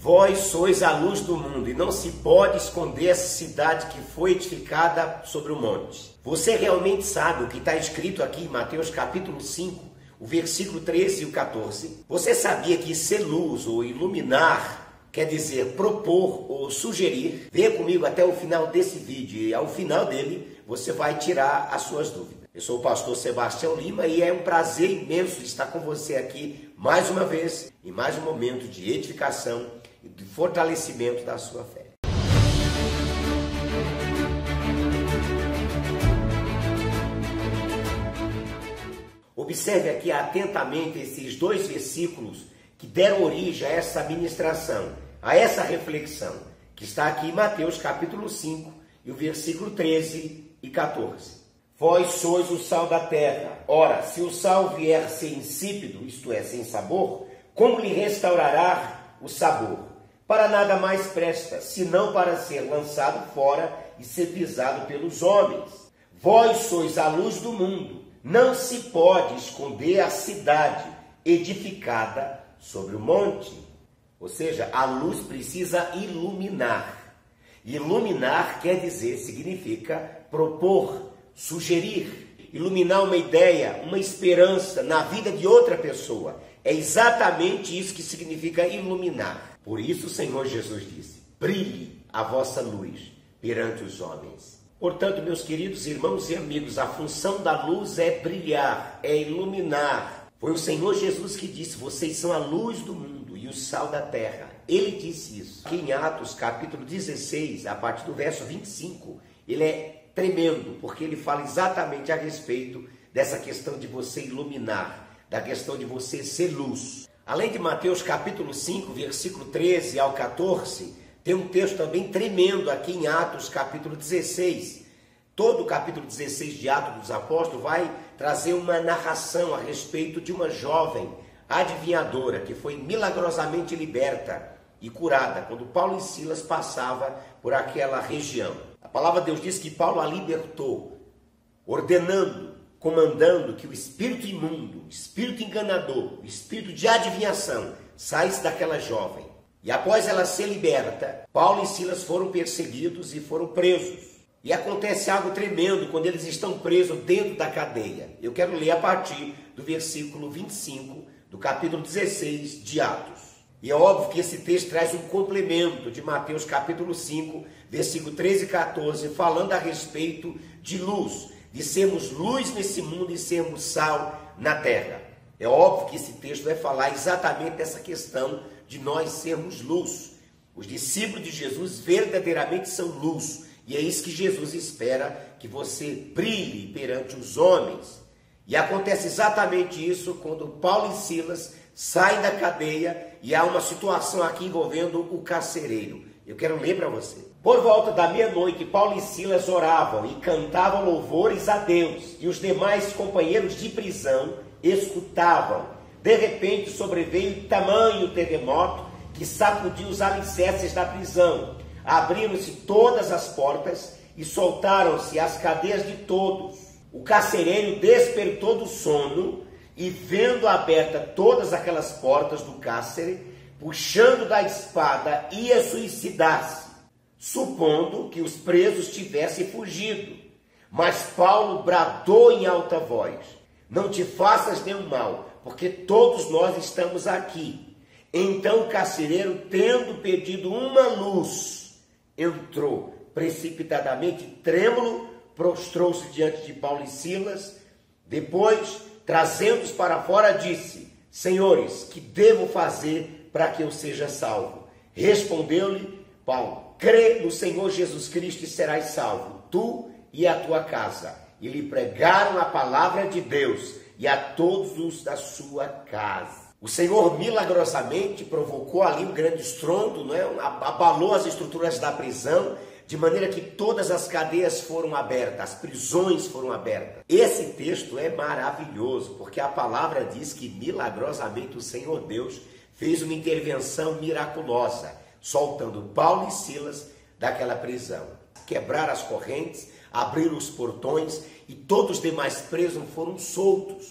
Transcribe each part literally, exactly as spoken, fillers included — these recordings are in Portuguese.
Vós sois a luz do mundo, e não se pode esconder essa cidade que foi edificada sobre o monte. Você realmente sabe o que está escrito aqui em Mateus capítulo cinco, o versículo treze e o quatorze? Você sabia que ser luz ou iluminar quer dizer propor ou sugerir? Venha comigo até o final desse vídeo e ao final dele você vai tirar as suas dúvidas. Eu sou o pastor Sebastião Lima e é um prazer imenso estar com você aqui mais uma vez, em mais um momento de edificação e de fortalecimento da sua fé. Observe aqui atentamente esses dois versículos que deram origem a essa ministração, a essa reflexão, que está aqui em Mateus capítulo cinco, e o versículo treze e quatorze. Vós sois o sal da terra. Ora, se o sal vier a ser insípido, isto é, sem sabor, como lhe restaurará o sabor? Para nada mais presta, senão para ser lançado fora e ser pisado pelos homens. Vós sois a luz do mundo. Não se pode esconder a cidade edificada sobre o monte. Ou seja, a luz precisa iluminar. Iluminar quer dizer, significa propor, sugerir, iluminar uma ideia, uma esperança na vida de outra pessoa. É exatamente isso que significa iluminar. Por isso o Senhor Jesus disse: brilhe a vossa luz perante os homens. Portanto, meus queridos irmãos e amigos, a função da luz é brilhar, é iluminar. Foi o Senhor Jesus que disse: vocês são a luz do mundo e o sal da terra. Ele disse isso. Aqui em Atos capítulo dezesseis, a partir do verso vinte e cinco, ele é tremendo, porque ele fala exatamente a respeito dessa questão de você iluminar, da questão de você ser luz. Além de Mateus capítulo cinco, versículo treze ao quatorze, tem um texto também tremendo aqui em Atos capítulo dezesseis. Todo o capítulo dezesseis de Atos dos Apóstolos vai trazer uma narração a respeito de uma jovem adivinhadora que foi milagrosamente liberta e curada quando Paulo e Silas passavam por aquela região. A palavra de Deus diz que Paulo a libertou, ordenando, comandando que o espírito imundo, o espírito enganador, o espírito de adivinhação saísse daquela jovem. E após ela ser liberta, Paulo e Silas foram perseguidos e foram presos. E acontece algo tremendo quando eles estão presos dentro da cadeia. Eu quero ler a partir do versículo vinte e cinco do capítulo dezesseis de Atos. E é óbvio que esse texto traz um complemento de Mateus capítulo cinco, versículo treze e quatorze, falando a respeito de luz, de sermos luz nesse mundo e sermos sal na terra. É óbvio que esse texto vai falar exatamente dessa questão de nós sermos luz. Os discípulos de Jesus verdadeiramente são luz, e é isso que Jesus espera, que você brilhe perante os homens. E acontece exatamente isso quando Paulo e Silas saem da cadeia e há uma situação aqui envolvendo o carcereiro. Eu quero ler para você. Por volta da meia-noite, Paulo e Silas oravam e cantavam louvores a Deus, e os demais companheiros de prisão escutavam. De repente sobreveio tamanho terremoto que sacudiu os alicerces da prisão. Abriram-se todas as portas e soltaram-se as cadeias de todos. O carcereiro despertou do sono e, vendo abertas todas aquelas portas do cárcere, puxando da espada, ia suicidar-se, supondo que os presos tivessem fugido. Mas Paulo bradou em alta voz: não te faças nenhum mal, porque todos nós estamos aqui. Então o carcereiro, tendo pedido uma luz, entrou precipitadamente, trêmulo, prostrou-se diante de Paulo e Silas. Depois, trazendo-os para fora, disse: senhores, que devo fazer para que eu seja salvo? Respondeu-lhe Paulo: crê no Senhor Jesus Cristo e serás salvo, tu e a tua casa. E lhe pregaram a palavra de Deus e a todos os da sua casa. O Senhor milagrosamente provocou ali um grande estrondo, não é? Abalou as estruturas da prisão, de maneira que todas as cadeias foram abertas, as prisões foram abertas. Esse texto é maravilhoso, porque a palavra diz que milagrosamente o Senhor Deus fez uma intervenção miraculosa, soltando Paulo e Silas daquela prisão. Quebraram as correntes, abriram os portões e todos os demais presos foram soltos.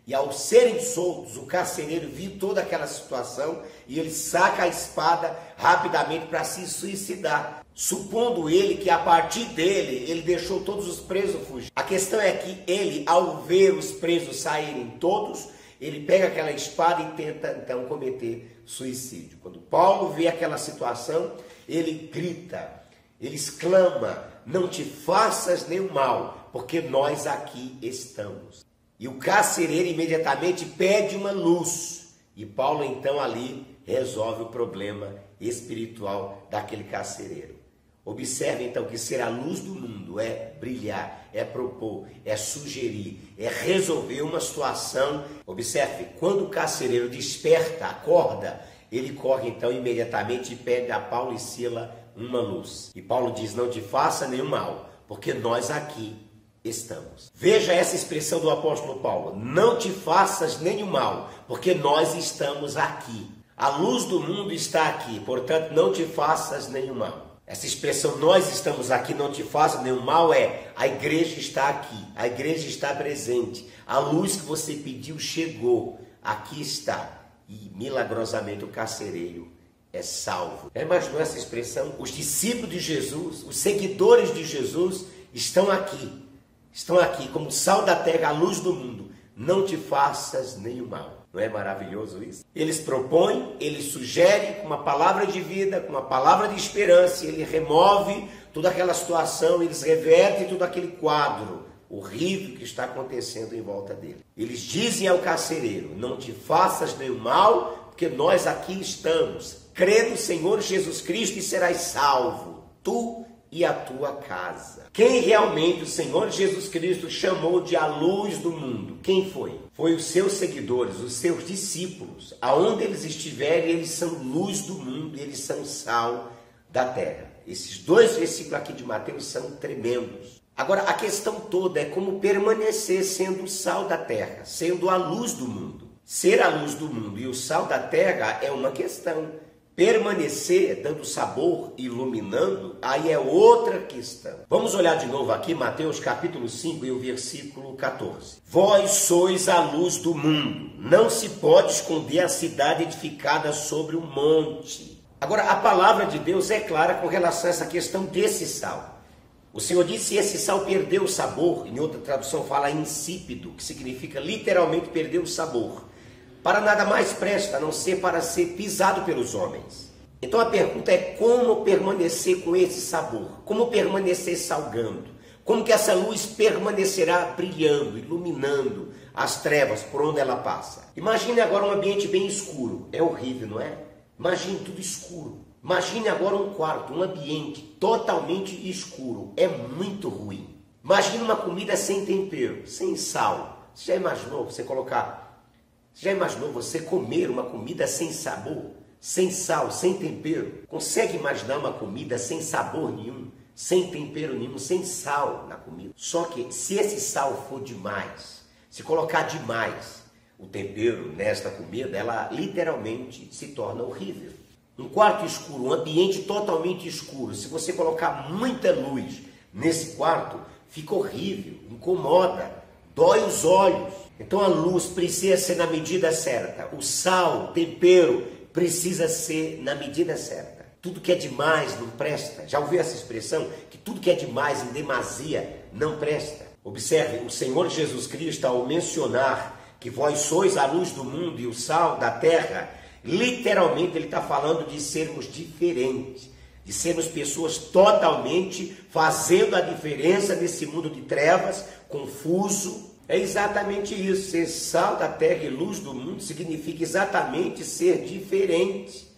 E ao serem soltos, o carcereiro viu toda aquela situação e ele saca a espada rapidamente para se suicidar, supondo ele que a partir dele, ele deixou todos os presos fugir. A questão é que ele, ao ver os presos saírem todos, ele pega aquela espada e tenta então cometer suicídio. Quando Paulo vê aquela situação, ele grita, ele exclama: não te faças nenhum mal, porque nós aqui estamos. E o carcereiro imediatamente pede uma luz. E Paulo então ali resolve o problema espiritual daquele carcereiro. Observe então que ser a luz do mundo é brilhar, é propor, é sugerir, é resolver uma situação. Observe, quando o carcereiro desperta, acorda, ele corre então imediatamente e pede a Paulo e Sila uma luz. E Paulo diz: não te faça nenhum mal, porque nós aqui estamos. Veja essa expressão do apóstolo Paulo: não te faças nenhum mal, porque nós estamos aqui. A luz do mundo está aqui, portanto não te faças nenhum mal. Essa expressão nós estamos aqui, não te faças nenhum mal, é a igreja está aqui, a igreja está presente, a luz que você pediu chegou, aqui está. E milagrosamente o carcereiro é salvo. Já imaginou essa expressão? Os discípulos de Jesus, os seguidores de Jesus estão aqui. Estão aqui como sal da terra, a luz do mundo. Não te faças nenhum mal. Não é maravilhoso isso? Eles propõem, eles sugerem com uma palavra de vida, com uma palavra de esperança, ele remove toda aquela situação, eles revertem todo aquele quadro horrível que está acontecendo em volta dele. Eles dizem ao carcereiro: não te faças nenhum mal, porque nós aqui estamos. Crê no Senhor Jesus Cristo e serás salvo, tu e a tua casa. Quem realmente o Senhor Jesus Cristo chamou de a luz do mundo? Quem foi? Foi os seus seguidores, os seus discípulos. Aonde eles estiverem, eles são luz do mundo, eles são sal da terra. Esses dois versículos aqui de Mateus são tremendos. Agora, a questão toda é como permanecer sendo o sal da terra, sendo a luz do mundo. Ser a luz do mundo e o sal da terra é uma questão. Permanecer dando sabor, iluminando, aí é outra questão. Vamos olhar de novo aqui Mateus capítulo cinco e o versículo quatorze. Vós sois a luz do mundo, não se pode esconder a cidade edificada sobre um monte. Agora, a palavra de Deus é clara com relação a essa questão desse sal. O Senhor disse que esse sal perdeu o sabor, em outra tradução fala insípido, que significa literalmente perder o sabor. Para nada mais presta, a não ser para ser pisado pelos homens. Então a pergunta é: como permanecer com esse sabor? Como permanecer salgando? Como que essa luz permanecerá brilhando, iluminando as trevas por onde ela passa? Imagine agora um ambiente bem escuro. É horrível, não é? Imagine tudo escuro. Imagine agora um quarto, um ambiente totalmente escuro. É muito ruim. Imagine uma comida sem tempero, sem sal. Você já imaginou você colocar... Já imaginou você comer uma comida sem sabor, sem sal, sem tempero? Consegue imaginar uma comida sem sabor nenhum, sem tempero nenhum, sem sal na comida? Só que se esse sal for demais, se colocar demais o tempero nesta comida, ela literalmente se torna horrível. Um quarto escuro, um ambiente totalmente escuro, se você colocar muita luz nesse quarto, fica horrível, incomoda, dói os olhos. Então a luz precisa ser na medida certa. O sal, o tempero, precisa ser na medida certa. Tudo que é demais não presta. Já ouviu essa expressão? Que tudo que é demais, em demasia, não presta. Observe, o Senhor Jesus Cristo, ao mencionar que vós sois a luz do mundo e o sal da terra, literalmente ele está falando de sermos diferentes. De sermos pessoas totalmente fazendo a diferença nesse mundo de trevas, confuso. É exatamente isso, ser sal da terra e luz do mundo significa exatamente ser diferente,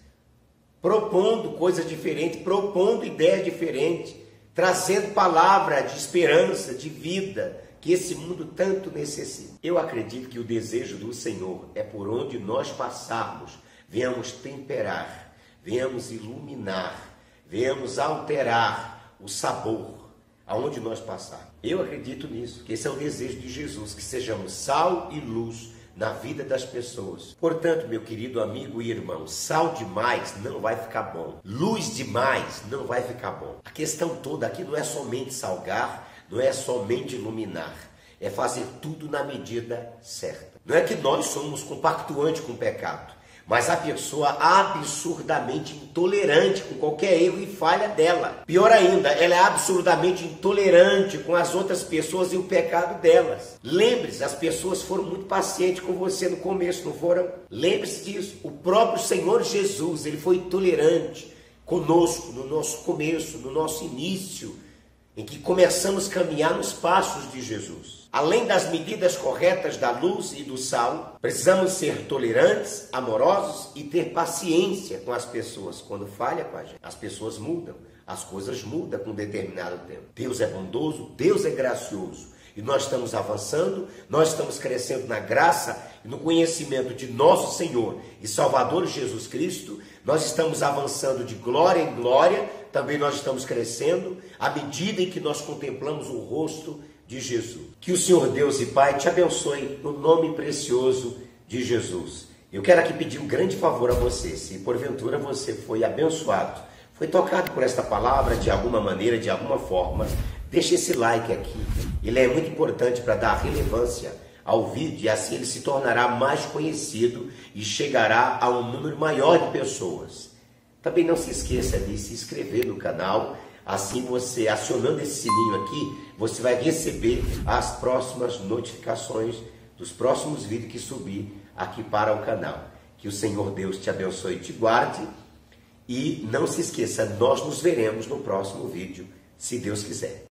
propondo coisas diferentes, propondo ideias diferentes, trazendo palavra de esperança, de vida, que esse mundo tanto necessita. Eu acredito que o desejo do Senhor é por onde nós passarmos, venhamos temperar, venhamos iluminar, venhamos alterar o sabor aonde nós passarmos. Eu acredito nisso, que esse é o desejo de Jesus, que sejamos sal e luz na vida das pessoas. Portanto, meu querido amigo e irmão, sal demais não vai ficar bom. Luz demais não vai ficar bom. A questão toda aqui não é somente salgar, não é somente iluminar, é fazer tudo na medida certa. Não é que nós somos compactuantes com o pecado, mas a pessoa absurdamente intolerante com qualquer erro e falha dela. Pior ainda, ela é absurdamente intolerante com as outras pessoas e o pecado delas. Lembre-se, as pessoas foram muito pacientes com você no começo, não foram? Lembre-se disso. O próprio Senhor Jesus, ele foi tolerante conosco no nosso começo, no nosso início, em que começamos a caminhar nos passos de Jesus. Além das medidas corretas da luz e do sal, precisamos ser tolerantes, amorosos e ter paciência com as pessoas quando falha com a gente. As pessoas mudam, as coisas mudam com um determinado tempo. Deus é bondoso, Deus é gracioso. E nós estamos avançando, nós estamos crescendo na graça e no conhecimento de nosso Senhor e Salvador Jesus Cristo. Nós estamos avançando de glória em glória, também nós estamos crescendo à medida em que nós contemplamos o rosto de Jesus. Que o Senhor Deus e Pai te abençoe no nome precioso de Jesus. Eu quero aqui pedir um grande favor a você. Se porventura você foi abençoado, foi tocado por esta palavra de alguma maneira, de alguma forma, deixe esse like aqui. Ele é muito importante para dar relevância ao vídeo e assim ele se tornará mais conhecido e chegará a um número maior de pessoas. Também não se esqueça de se inscrever no canal. Assim você, acionando esse sininho aqui, você vai receber as próximas notificações dos próximos vídeos que subir aqui para o canal. Que o Senhor Deus te abençoe e te guarde. E não se esqueça, nós nos veremos no próximo vídeo, se Deus quiser.